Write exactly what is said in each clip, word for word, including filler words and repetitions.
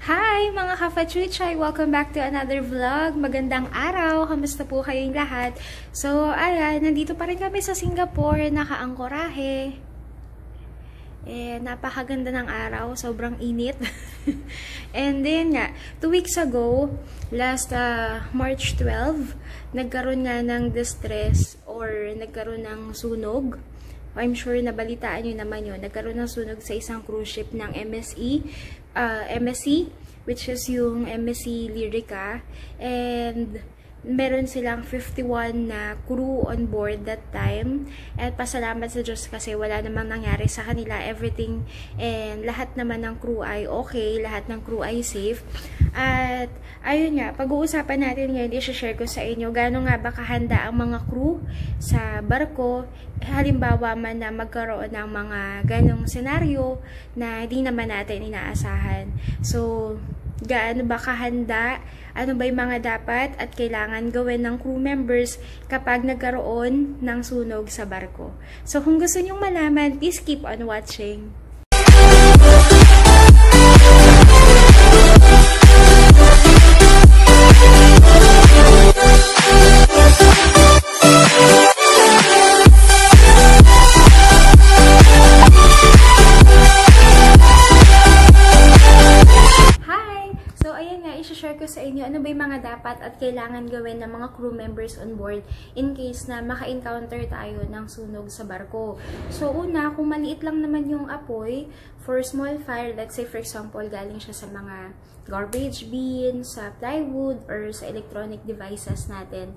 Hi mga ka-Fachuchay! Welcome back to another vlog. Magandang araw! Kamusta po kayong lahat? So, ayan, nandito pa rin kami sa Singapore, naka-angkorahe. Eh, napakaganda ng araw, sobrang init. And then nga, two weeks ago, last uh, March twelfth, nagkaroon nga ng distress or nagkaroon ng sunog. I'm sure nabalitaan nyo naman yun. Nagkaroon ng sunog sa isang cruise ship ng M S C, uh, M S C, which is yung M S C Lyrica. And meron silang fifty-one na crew on board that time. At pasalamat sa Diyos kasi wala namang nangyari sa kanila. Everything and lahat naman ng crew ay okay. Lahat ng crew ay safe. At ayun nga, pag-uusapan natin ngayon, i-share ko sa inyo gaano nga ba kahanda ang mga crew sa barko. Halimbawa man na magkaroon ng mga ganong senaryo na hindi naman natin inaasahan. So, gaano ba kahanda, ano ba yung mga dapat at kailangan gawin ng crew members kapag nagkaroon ng sunog sa barko. So kung gusto nyong malaman, please keep on watching. I-share ko sa inyo ano ba yung mga dapat at kailangan gawin ng mga crew members on board in case na maka-encounter tayo ng sunog sa barko. So una, kung maliit lang naman yung apoy, for small fire, let's say for example, galing siya sa mga garbage bin, sa plywood, or sa electronic devices natin.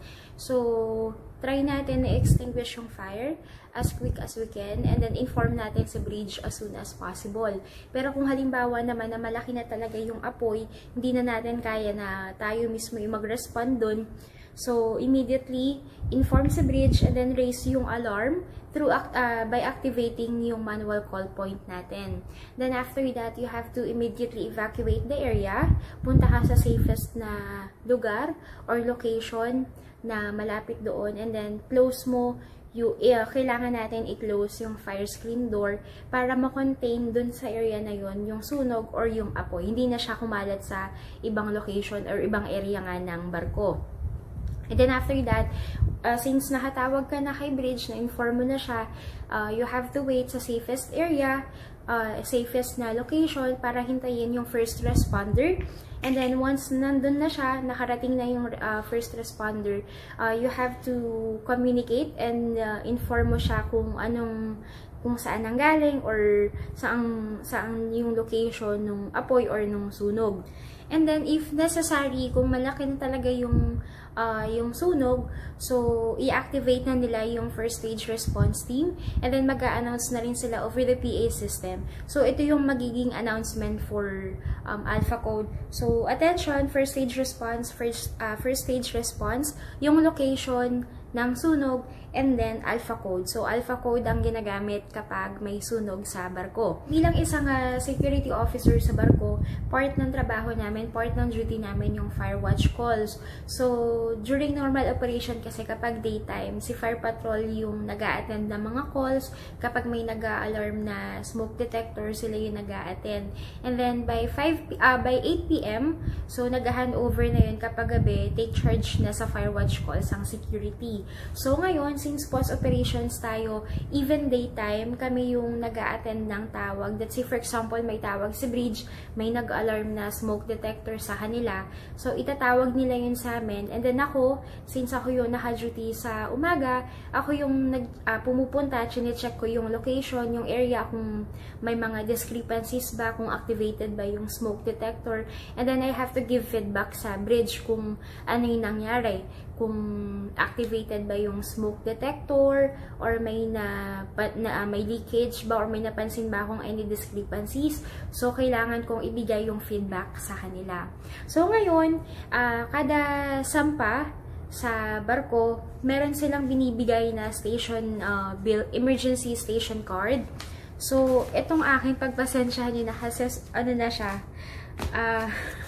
So, try natin na extinguish yung fire as quick as we can and then inform natin sa bridge as soon as possible. Pero kung halimbawa naman na malaki na talaga yung apoy, hindi na natin kaya na tayo mismo yung mag-respond dun. So, immediately, inform sa bridge and then raise yung alarm through uh, by activating yung manual call point natin. Then, after that, you have to immediately evacuate the area. Punta ka sa safest na lugar or location na malapit doon and then close mo yung, uh, kailangan natin i-close yung fire screen door para ma-contain dun sa area na yun yung sunog or yung apoy. Hindi na siya kumalat sa ibang location or ibang area nga ng barko. And then after that, uh, since nakatawag ka na kay bridge, na-inform mo na siya, uh, you have to wait sa safest area, uh, safest na location para hintayin yung first responder. And then once nandun na siya, nakarating na yung uh, first responder, uh, you have to communicate and uh, inform mo siya kung anong kung saan nanggaling or saan, saan yung location ng apoy or ng sunog. And then, if necessary, kung malaki na talaga yung, uh, yung sunog, so, i-activate na nila yung first stage response team. And then, mag-a-announce na rin sila over the P A system. So, ito yung magiging announcement for um, Alpha Code. So, attention, first stage response, first, uh, first stage response, yung location ng sunog, and then Alpha Code. So, Alpha Code ang ginagamit kapag may sunog sa barko. Bilang isang uh, security officer sa barko, part ng trabaho namin, part ng duty namin yung fire watch calls. So, during normal operation kasi kapag daytime, si fire patrol yung nag-a-attend ng mga calls. Kapag may nag-a-alarm na smoke detector, sila yung nag-a-attend. And then, by five, uh, by eight P M, so nag-hand over na yun kapag gabi, take charge na sa fire watch calls ang security. So, ngayon, since post-operations tayo, even daytime, kami yung nag-a-attend ng tawag. Let's say, for example, may tawag sa bridge, may nag-alarm na smoke detector sa kanila. So, itatawag nila yun sa amin. And then ako, since ako yung naka-duty sa umaga, ako yung nag, uh, pumupunta, chine-check ko yung location, yung area, kung may mga discrepancies ba, kung activated ba yung smoke detector. And then, I have to give feedback sa bridge kung ano yung nangyari. Kung activated ba yung smoke detector or may na, na uh, may leakage ba or may napansin ba akong any discrepancies. So, kailangan kong ibigay yung feedback sa kanila. So, ngayon, uh, kada sampa sa barko, meron silang binibigay na station uh, bill, emergency station card. So, itong aking pagpasensyahan nyo na kasi ano na siya, uh,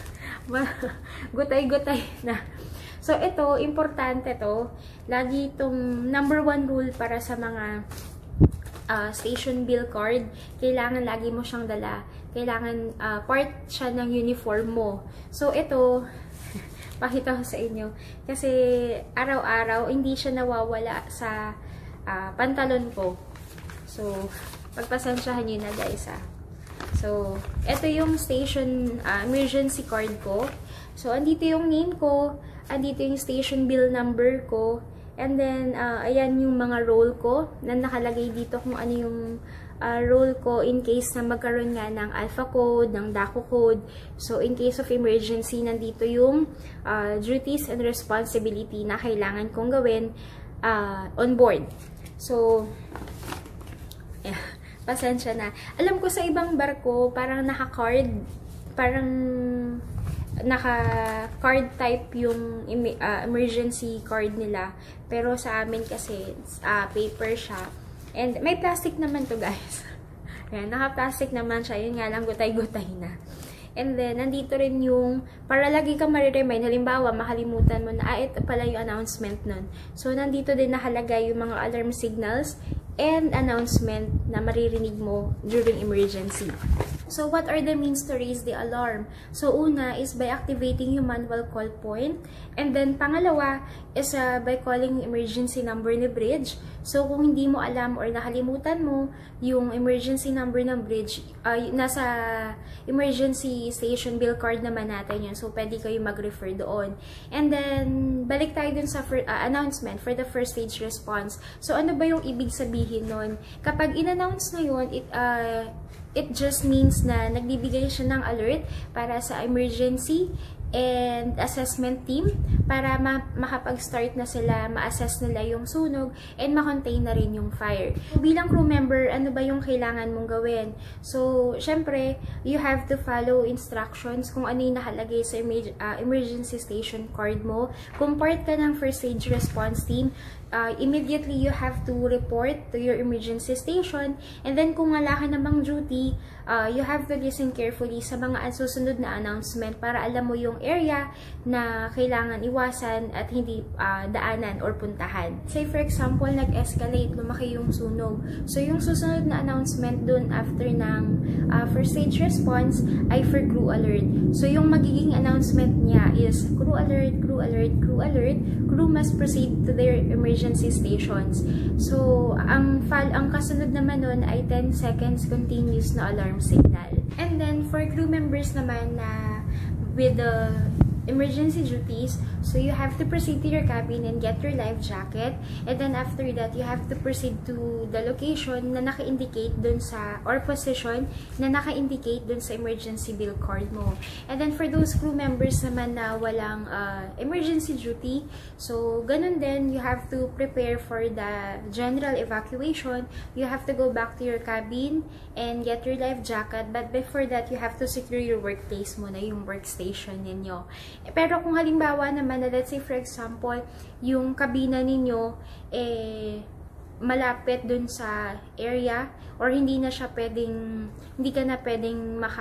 gutay-gutay na. So, ito, importante to. Lagi itong number one rule para sa mga uh, station bill card, kailangan lagi mo siyang dala. kailangan uh, part siya ng uniform mo. So, ito, pakita ko sa inyo. Kasi, araw-araw, hindi siya nawawala sa uh, pantalon ko. So, pagpasensyahan nyo na guys ah. So, ito yung station uh, emergency card ko. So, andito yung name ko, andito yung station bill number ko, and then, uh, ayan yung mga role ko, na nakalagay dito kung ano yung uh, role ko in case na magkaroon nga ng alpha code, ng DACO code. So, in case of emergency, nandito yung uh, duties and responsibility na kailangan kong gawin uh, on board. So, yeah. Pasensya na. Alam ko sa ibang barko, parang naka-card, parang naka-card type yung uh, emergency card nila. Pero sa amin kasi, uh, paper siya. And may plastic naman to guys. Ayan, naka-plastic naman siya. Yun nga lang, gutay-gutay na. And then, nandito rin yung, para lagi kang mariremind, halimbawa, makalimutan mo na, ah, ito pala yung announcement nun. So, nandito din nakalagay yung mga alarm signals and announcement na maririnig mo during emergency. So, what are the means to raise the alarm? So, una is by activating yung manual call point. And then, pangalawa is uh, by calling yung emergency number ni bridge. So, kung hindi mo alam or nakalimutan mo yung emergency number ng bridge, uh, nasa emergency station bill card naman natin yun. So, pwede kayo mag-refer doon. And then, balik tayo dun sa uh, announcement for the first stage response. So, ano ba yung ibig sabihin nun? Kapag in-announce na yun, it, uh, it just means na nagbibigay siya ng alert para sa emergency and assessment team para ma makapag-start na sila, ma-assess nila yung sunog and ma-contain na rin yung fire. So, bilang crew member, ano ba yung kailangan mong gawin? So, syempre, you have to follow instructions kung ano yung nakalagay sa emer uh, emergency station card mo. Kung part ka ng first stage response team, uh, immediately you have to report to your emergency station, and then kung wala ka namang duty, uh, you have to listen carefully sa mga susunod na announcement para alam mo yung area na kailangan iwasan at hindi uh, daanan or puntahan. Say for example, nag-escalate, lumaki yung sunog. So yung susunod na announcement dun after ng uh, first stage response ay for crew alert. So yung magiging announcement niya is crew alert, crew alert, crew alert, crew must proceed to their emergency stations. So ang fal ang kasunod naman nun ay ten seconds continuous na alarm signal. And then for crew members naman na with the emergency duties, so you have to proceed to your cabin and get your life jacket, and then after that you have to proceed to the location na naka-indicate dun sa, or position na naka-indicate dun sa emergency bill card mo. And then for those crew members naman na walang uh, emergency duty, so ganun din, you have to prepare for the general evacuation. You have to go back to your cabin and get your life jacket, but before that you have to secure your workplace muna, yung workstation ninyo. Pero kung halimbawa naman na, let's say for example, yung kabina ninyo eh malapit dun sa area, or hindi na siya pwedeng, hindi ka na pwedeng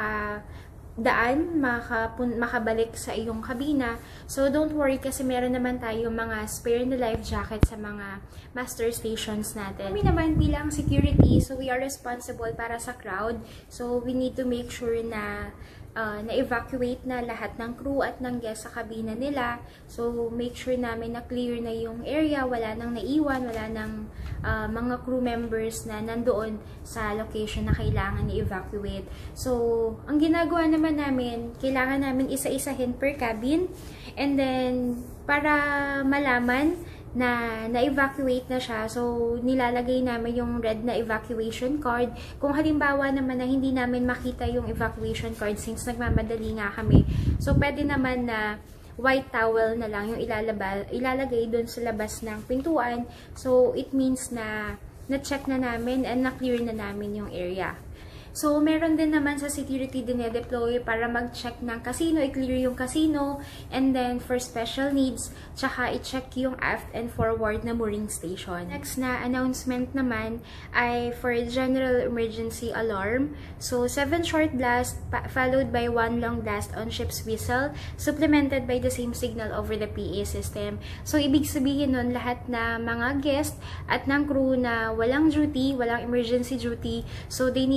makadaan, makapun, makabalik sa iyong kabina. So don't worry kasi meron naman tayo mga spare na life jacket sa mga master stations natin. Kami naman bilang security, so we are responsible para sa crowd. So we need to make sure na Uh, na-evacuate na lahat ng crew at ng guests sa kabina nila. So, make sure namin na clear na yung area, wala nang naiwan, wala nang uh, mga crew members na nandoon sa location na kailangan i-evacuate. So, ang ginagawa naman namin, kailangan namin isa-isahin per cabin, and then, para malaman na na-evacuate na siya, so nilalagay namin yung red na evacuation card. Kung halimbawa naman na hindi namin makita yung evacuation card since nagmamadali nga kami, so pwede naman na white towel na lang yung ilalabal, ilalagay dun sa labas ng pintuan. So it means na na-check na namin and na-clear na namin yung area. So, meron din naman sa security dinedeploy para mag-check ng casino, i-clear yung casino, and then for special needs, tsaka i-check yung aft and forward na mooring station. Next na announcement naman ay for general emergency alarm. So, seven short blast followed by one long blast on ship's whistle, supplemented by the same signal over the P A system. So, ibig sabihin nun, lahat na mga guest at ng crew na walang duty, walang emergency duty, so they need to proceed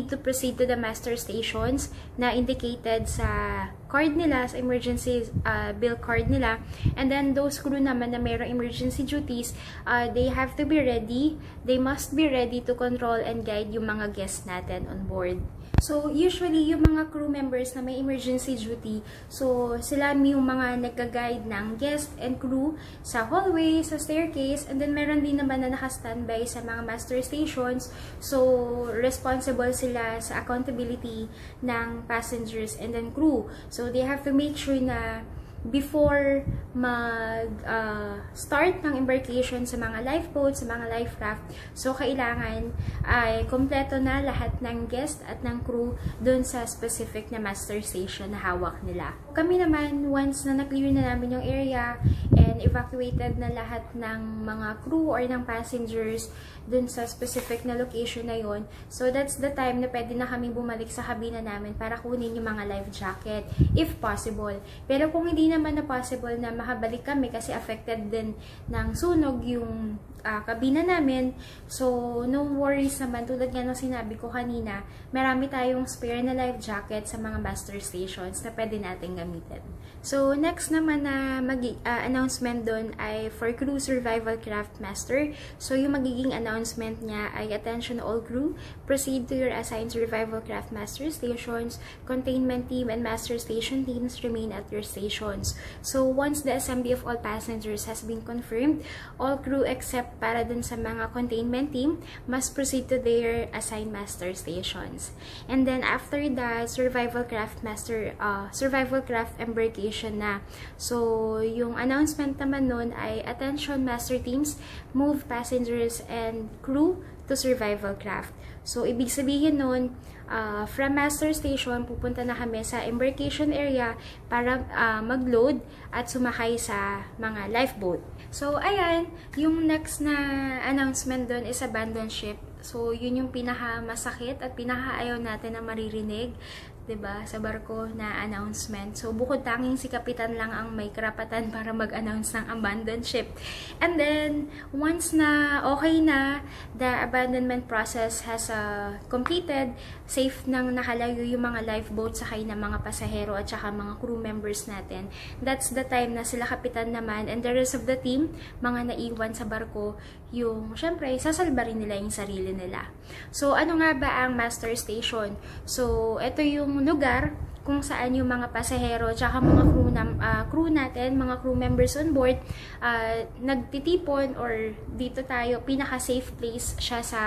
proceed to the master stations na indicated sa card nila, sa emergency uh, bill card nila. And then those crew naman na mayroong emergency duties, uh, they have to be ready. They must be ready to control and guide yung mga guests natin on board. So, usually, yung mga crew members na may emergency duty, so, sila yung mga nagka-guide ng guest and crew sa hallway, sa staircase, and then meron din naman na naka-standby sa mga master stations. So, responsible sila sa accountability ng passengers and then crew. So, they have to make sure na before mag-start uh, ng embarkation sa mga lifeboat, sa mga life raft, so kailangan ay kompleto na lahat ng guest at ng crew dun sa specific na master station na hawak nila. Kami naman, once na na-clear na namin yung area and evacuated na lahat ng mga crew or ng passengers dun sa specific na location na yon, so that's the time na pwede na kami bumalik sa kabina namin para kunin yung mga life jacket, if possible. Pero kung hindi naman na possible na makabalik kami kasi affected din ng sunog yung uh, kabina namin, so no worries naman. Tulad nga ng sinabi ko kanina, marami tayong spare na life jacket sa mga master stations na pwede natin gamitin. So next naman na mag uh, announcement doon ay for crew survival craft master. So yung magiging announcement niya ay attention all crew, proceed to your assigned survival craft master stations, containment team and master station teams remain at your stations. So once the assembly of all passengers has been confirmed, all crew except para dun sa mga containment team must proceed to their assigned master stations. And then after that, survival craft master uh, survival craft embarkation na. So yung announcement naman nun ay attention master teams, move passengers and crew to survival craft. So ibig sabihin nun, uh, from master station pupunta na kami sa embarkation area para uh, mag-load at sumakay sa mga lifeboat. So ayan, yung next na announcement dun is abandon ship. So yun yung pinaka masakit at pinaka ayaw natin na maririnig, diba, sa barko na announcement. So, bukod tanging si Kapitan lang ang may karapatan para mag-announce ng abandoned ship. And then, once na okay na, the abandonment process has uh, completed, safe nang nakalayo yung mga lifeboat sakay ng mga pasahero at saka mga crew members natin. That's the time na sila Kapitan naman and the rest of the team, mga naiwan sa barko, yung, syempre, sasalba rin nila yung sarili nila. So, ano nga ba ang master station? So, ito yung lugar kung saan yung mga pasahero tsaka mga crew, na, uh, crew natin, mga crew members on board, uh, nagtitipon or dito tayo, pinaka-safe place siya sa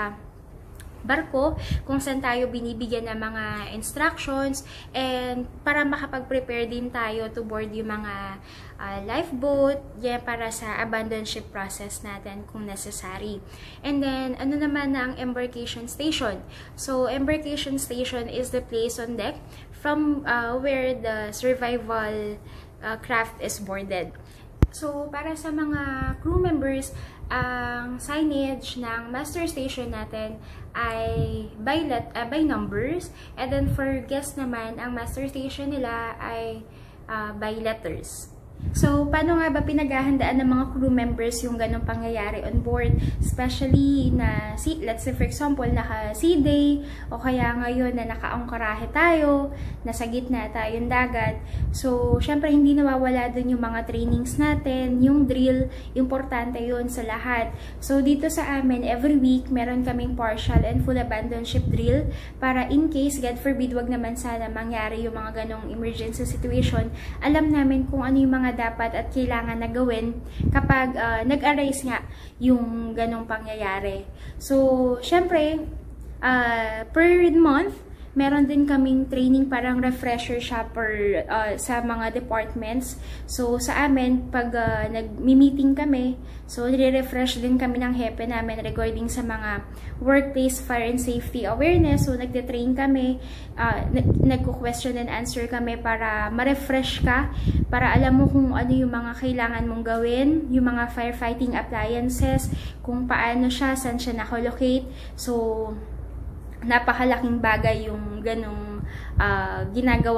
barko kung saan tayo binibigyan ng mga instructions and para makapag-prepare din tayo to board yung mga uh, lifeboat yeah, para sa abandon ship process natin kung necessary. And then, ano naman ang embarkation station? So, embarkation station is the place on deck from uh, where the survival uh, craft is boarded. So, para sa mga crew members, ang signage ng master station natin ay by, let, uh, by numbers. And then for guests naman, ang master station nila ay uh, by letters. So, paano nga ba pinaghahandaan ng mga crew members yung ganong pangyayari on board? Especially na, let's say for example, naka-sea day, o kaya ngayon na naka-angkorahe tayo, nasa gitna tayong dagat. So, syempre hindi nawawala dun yung mga trainings natin, yung drill, importante yun sa lahat. So, dito sa amin, every week, meron kaming partial and full abandon ship drill para in case, God forbid, wag naman sana mangyari yung mga ganong emergency situation, alam namin kung ano yung mga dapat at kailangan na gawin kapag uh, nag-arise nga yung ganong pangyayari. So, syempre, uh, per month, meron din kaming training, parang refresher siya per, uh, sa mga departments. So, sa amin, pag uh, nag-meeting kami, so, nire-refresh din kami ng hepe namin regarding sa mga workplace fire and safety awareness. So, nagte-train kami, uh, nagko-question and answer kami para ma-refresh ka, para alam mo kung ano yung mga kailangan mong gawin, yung mga firefighting appliances, kung paano siya, saan siya nakolocate. So, napakalaking bagay yung ganong uh, ginagawa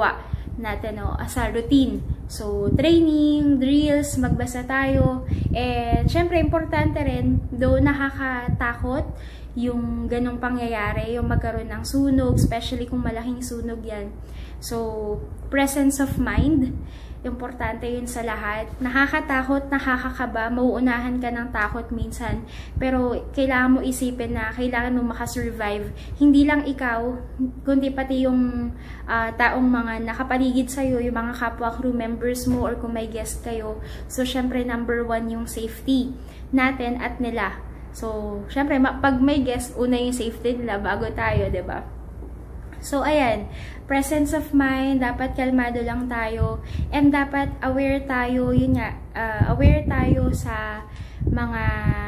natin no, as a routine. So, training, drills, magbasa tayo. And, syempre, importante rin, though nakakatakot yung ganong pangyayari, yung magkaroon ng sunog, especially kung malaking sunog yan. So, presence of mind, importante yun sa lahat. Nakakatakot, nakakakaba, mauunahan ka ng takot minsan. Pero kailangan mo isipin na kailangan mo makasurvive. Hindi lang ikaw, kundi pati yung uh, taong mga nakapaligid sa'yo, yung mga kapwa crew members mo or kung may guest kayo. So, syempre, number one yung safety natin at nila. So, syempre, pag may guest, una yung safety nila bago tayo, diba? So, ayan, presence of mind, dapat kalmado lang tayo, and dapat aware tayo, yun nga, uh, aware tayo sa mga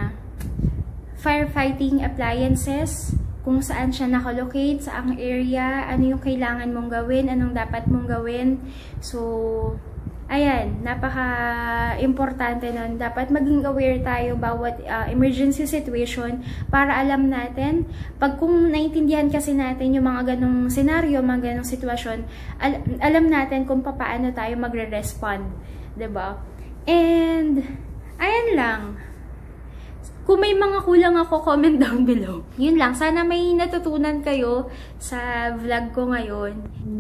firefighting appliances, kung saan siya nakalocate, saang area, ano yung kailangan mong gawin, anong dapat mong gawin. So, ayan, napaka-importante nun. Dapat maging aware tayo bawat uh, emergency situation para alam natin, pag kung naintindihan kasi natin yung mga ganong senaryo, mga ganong sitwasyon, al alam natin kung paano tayo magre-respond. Diba? And, ayan lang. Kung may mga kulang ako, comment down below. Yun lang. Sana may natutunan kayo sa vlog ko ngayon.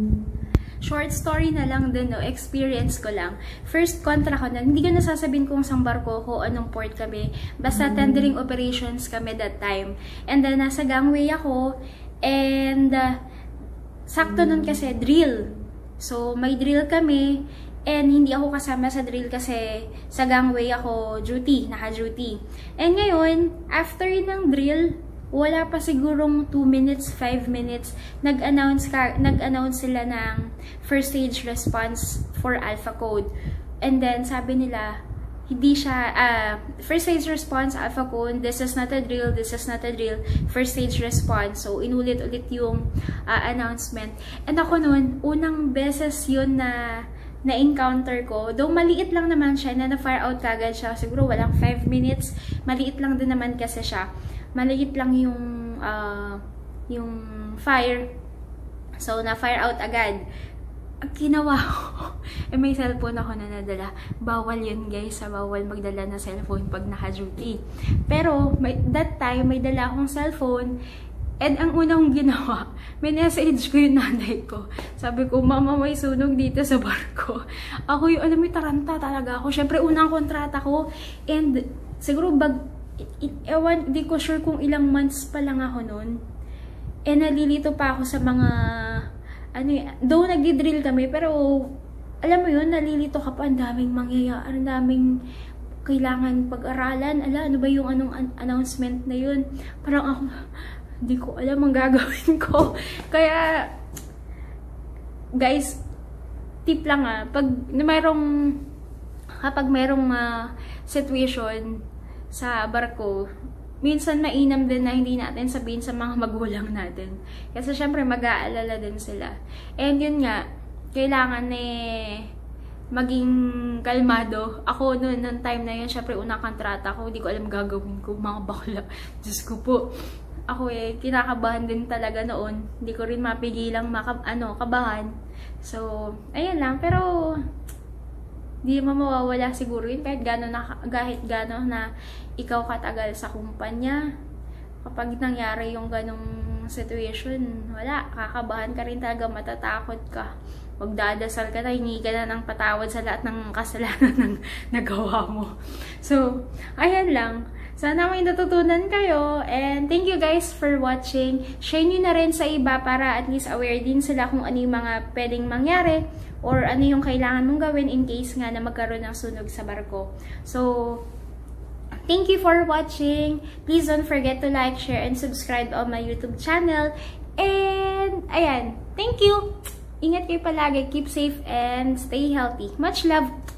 Short story na lang din, no? Experience ko lang. First contra ko na, hindi ko nasasabihin kung saan barko ko, anong port kami. Basta tendering operations kami that time. And then, nasa gangway ako. And, uh, sakto nun kasi, drill. So, may drill kami. And, hindi ako kasama sa drill kasi sa gangway ako duty, naka-duty. And ngayon, after ng drill, wala pa sigurong two minutes, five minutes, nag-announce ka, nag-announce sila ng first stage response for Alpha Code. And then, sabi nila, hindi siya, uh, first stage response, Alpha Code, this is not a drill, this is not a drill, first stage response. So, inulit-ulit yung uh, announcement. And ako noon, unang beses yun na na-encounter ko, though maliit lang naman siya, na na-fire out kagad siya, siguro walang five minutes, maliit lang din naman kasi siya. Maliit lang yung uh, yung fire. So, na-fire out agad. Ang ginawa ko, eh may cellphone ako na nadala. Bawal yun guys, sa bawal magdala na cellphone pag naka-duty. Pero, may, that time, may dala akong cellphone. And ang unang ginawa, may message ko yung nanay ko. Sabi ko, mama, may sunog dito sa barko. Ako yung, alam mo, taranta talaga ako. Syempre, unang kontrata ko. And, siguro, bag, It, it, ewan, di ko sure kung ilang months pa lang ako noon. Eh, nalilito pa ako sa mga, ano yun, though nagdi-drill kami, pero, alam mo yun, nalilito ka pa, ang daming mangyayari, ang daming kailangan pag-aralan. Ala, ano ba yung anong an announcement na yun? Parang ako, hindi ko alam ang gagawin ko. Kaya, guys, tip lang ah, pag mayroong, kapag mayroong uh, situation, sa barko, minsan mainam din na hindi natin sabihin sa mga magulang natin. Kasi syempre mag-aalala din sila. And yun nga, kailangan eh maging kalmado. Ako noon, noong time na yun, syempre unang kontrata ko, hindi ko alam gagawin ko, mga bakla. Diyos ko po. Ako eh, kinakabahan din talaga noon. Hindi ko rin mapigilang maka, ano, kabahan. So, ayun lang. Pero, di mo mawawala siguro yun kahit gano'n na, kahit gano'n na ikaw katagal sa kumpanya. Kapag nangyari yung ganong situation, wala, kakabahan ka rin talaga, matatakot ka. Magdadasal ka na, hingi ka na ng patawad sa lahat ng kasalanan ng nagawa mo. So, ayan lang. Sana may natutunan kayo. And thank you guys for watching. Share nyo na rin sa iba para at least aware din sila kung ano yung mga pwedeng mangyari or ano yung kailangan mong gawin in case nga na magkaroon ng sunog sa barko. So, thank you for watching. Please don't forget to like, share, and subscribe on my YouTube channel. And, ayan, thank you! Ingat kayo palagi, keep safe, and stay healthy. Much love!